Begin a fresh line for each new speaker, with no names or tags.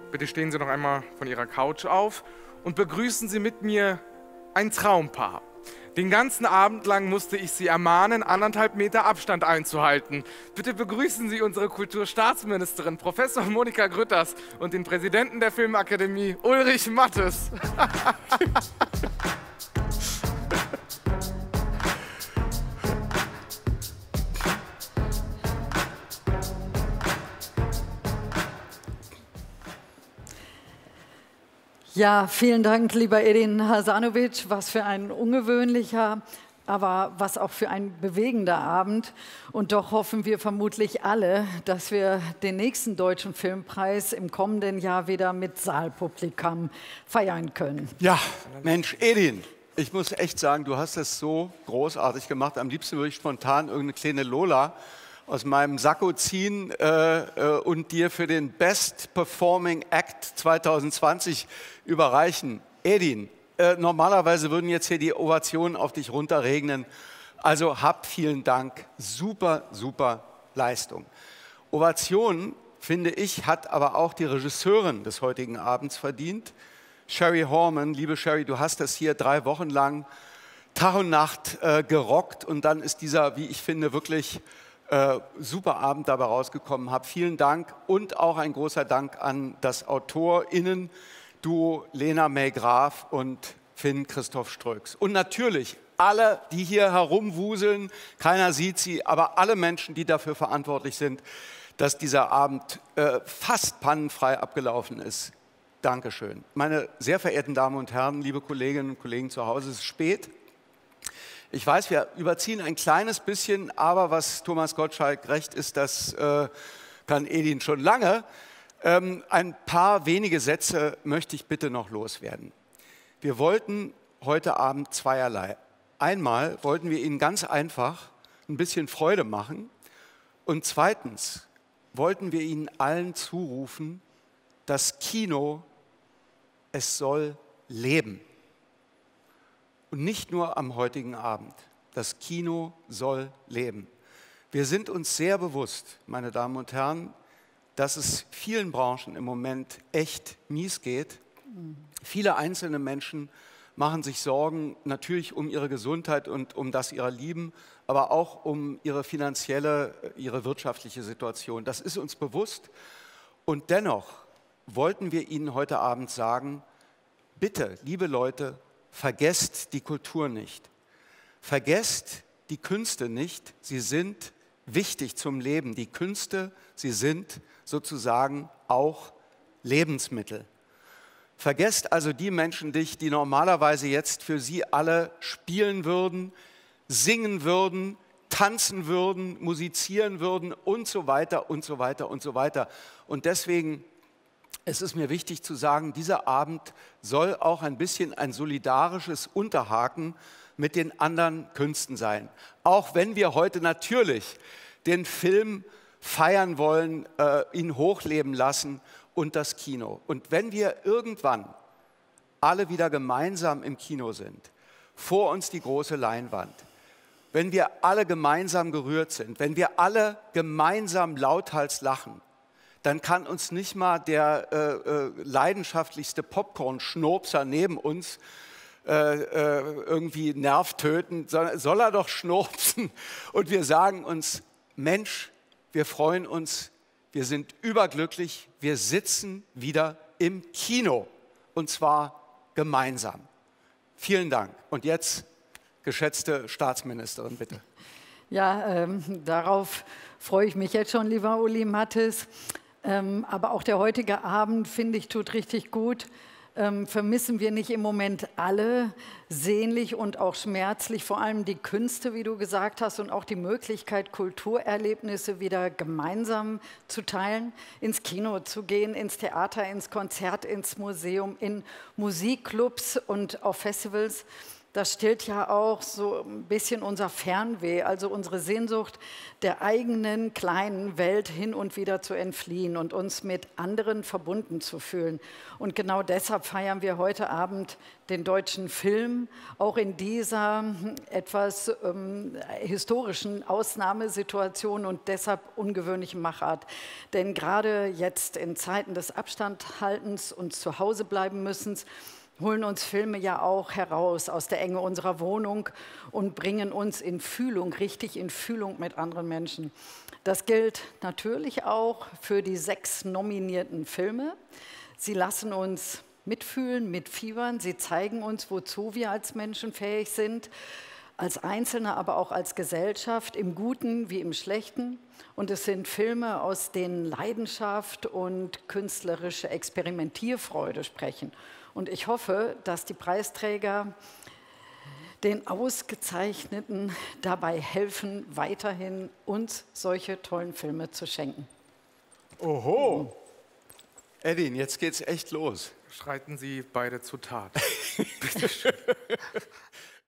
Bitte stehen Sie noch einmal von Ihrer Couch auf und begrüßen Sie mit mir ein Traumpaar. Den ganzen Abend lang musste ich Sie ermahnen, 1,5 Meter Abstand einzuhalten. Bitte begrüßen Sie unsere Kulturstaatsministerin, Professor Monika Grütters, und den Präsidenten der Filmakademie, Ulrich Mattes.
Ja, vielen Dank, lieber Edin Hasanovic. Was für ein ungewöhnlicher, aber was auch für ein bewegender Abend. Und doch hoffen wir vermutlich alle, dass wir den nächsten Deutschen Filmpreis im kommenden Jahr wieder mit Saalpublikum feiern können.
Ja, Mensch, Edin, ich muss echt sagen, du hast das so großartig gemacht. Am liebsten würde ich spontan irgendeine kleine Lola aus meinem Sakko ziehen und dir für den Best Performing Act 2020 überreichen. Edin, normalerweise würden jetzt hier die Ovationen auf dich runterregnen. Also hab vielen Dank. Super, super Leistung. Ovationen, finde ich, hat aber auch die Regisseurin des heutigen Abends verdient. Sherry Horman, liebe Sherry, du hast das hier 3 Wochen lang Tag und Nacht gerockt und dann ist dieser, wie ich finde, wirklich super Abend dabei rausgekommen. Hab vielen Dank und auch ein großer Dank an das AutorInnen-Duo Lena May Graf und Finn Christoph Ströks. Und natürlich alle, die hier herumwuseln, keiner sieht sie, aber alle Menschen, die dafür verantwortlich sind, dass dieser Abend fast pannenfrei abgelaufen ist. Dankeschön. Meine sehr verehrten Damen und Herren, liebe Kolleginnen und Kollegen zu Hause, es ist spät. Ich weiß, wir überziehen ein kleines bisschen, aber was Thomas Gottschalk recht ist, das kann Edin schon lange. Ein paar wenige Sätze möchte ich bitte noch loswerden. Wir wollten heute Abend zweierlei. Einmal wollten wir Ihnen ganz einfach ein bisschen Freude machen und zweitens wollten wir Ihnen allen zurufen, das Kino, es soll leben. Und nicht nur am heutigen Abend. Das Kino soll leben. Wir sind uns sehr bewusst, meine Damen und Herren, dass es vielen Branchen im Moment echt mies geht. Viele einzelne Menschen machen sich Sorgen, natürlich um ihre Gesundheit und um das ihrer Lieben, aber auch um ihre finanzielle, ihre wirtschaftliche Situation. Das ist uns bewusst. Und dennoch wollten wir Ihnen heute Abend sagen, bitte, liebe Leute, vergesst die Kultur nicht. Vergesst die Künste nicht. Sie sind wichtig zum Leben. Die Künste, sie sind sozusagen auch Lebensmittel. Vergesst also die Menschen nicht, die normalerweise jetzt für Sie alle spielen würden, singen würden, tanzen würden, musizieren würden und so weiter und so weiter und so weiter. Und deswegen es ist mir wichtig zu sagen, dieser Abend soll auch ein bisschen ein solidarisches Unterhaken mit den anderen Künsten sein. Auch wenn wir heute natürlich den Film feiern wollen, ihn hochleben lassen und das Kino. Und wenn wir irgendwann alle wieder gemeinsam im Kino sind, vor uns die große Leinwand, wenn wir alle gemeinsam gerührt sind, wenn wir alle gemeinsam lauthals lachen, dann kann uns nicht mal der leidenschaftlichste Popcorn-Schnurpser neben uns irgendwie Nerv töten, sondern soll er doch schnurpsen. Und wir sagen uns, Mensch, wir freuen uns, wir sind überglücklich, wir sitzen wieder im Kino und zwar gemeinsam. Vielen Dank. Und jetzt, geschätzte Staatsministerin, bitte.
Ja, darauf freue ich mich jetzt schon, lieber Uli Mattes. Aber auch der heutige Abend, finde ich, tut richtig gut. Vermissen wir nicht im Moment alle sehnlich und auch schmerzlich, vor allem die Künste, wie du gesagt hast, und auch die Möglichkeit, Kulturerlebnisse wieder gemeinsam zu teilen, ins Kino zu gehen, ins Theater, ins Konzert, ins Museum, in Musikclubs und auf Festivals. Das stillt ja auch so ein bisschen unser Fernweh, also unsere Sehnsucht, der eigenen kleinen Welt hin und wieder zu entfliehen und uns mit anderen verbunden zu fühlen. Und genau deshalb feiern wir heute Abend den deutschen Film, auch in dieser etwas historischen Ausnahmesituation und deshalb ungewöhnlichen Machart. Denn gerade jetzt in Zeiten des Abstandhaltens und zu Hause bleiben müssens, holen uns Filme ja auch heraus aus der Enge unserer Wohnung und bringen uns in Fühlung, richtig in Fühlung mit anderen Menschen. Das gilt natürlich auch für die 6 nominierten Filme. Sie lassen uns mitfühlen, mitfiebern. Sie zeigen uns, wozu wir als Menschen fähig sind, als Einzelne, aber auch als Gesellschaft, im Guten wie im Schlechten. Und es sind Filme, aus denen Leidenschaft und künstlerische Experimentierfreude sprechen. Und ich hoffe, dass die Preisträger den Ausgezeichneten dabei helfen, weiterhin uns solche tollen Filme zu schenken.
Oho! Edin, jetzt geht's echt los.
Schreiten Sie beide zur Tat. Bitte schön.